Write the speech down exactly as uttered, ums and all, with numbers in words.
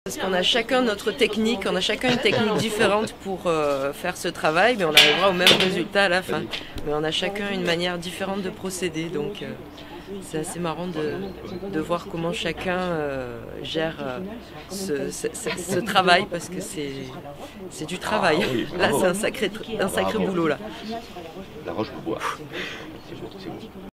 Parce qu'on a chacun notre technique, on a chacun une technique différente pour euh, faire ce travail, mais on arrivera au même résultat à la fin. Mais on a chacun une manière différente de procéder, donc euh, c'est assez marrant de, de voir comment chacun euh, gère euh, ce, ce, ce, ce travail, parce que c'est du travail. Ah, oui, là, c'est un sacré, un sacré boulot là. La Roche-Beaubois. C'est beau, c'est beau.